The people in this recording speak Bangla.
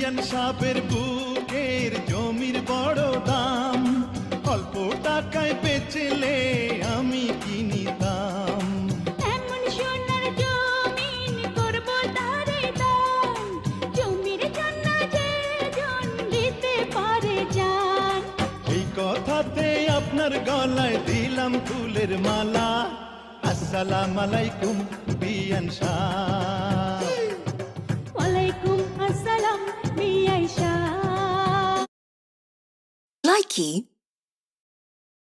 বিয়ান সাহেবের বুকের জমির বড় দাম, অল্প টাকায় বেচলে আমি কিনিতাম। এমন সোনার জমিন করব তারে দান, জমির জন্য যে জন দিতে পারে জান। এই কথাতে আপনার গলায় দিলাম ফুলের মালা। আসসালামু আলাইকুম বিয়ান সাহেব। ওয়ালাইকুম আসসালাম বিয়াই শাহ। Likey